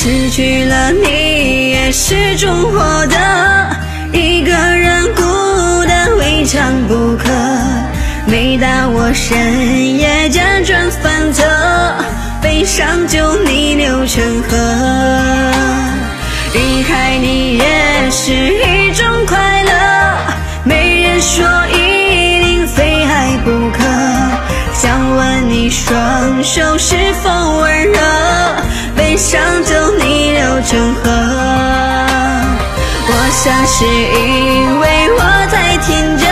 失去了你也是种获得，一个人孤单未尝不可。每当我深夜辗转反侧，悲伤就逆流成河。离开你也是一种快乐，没人说一定非爱不可。想问你双手是否温热，悲伤就逆流成河。我想是因为我太天真，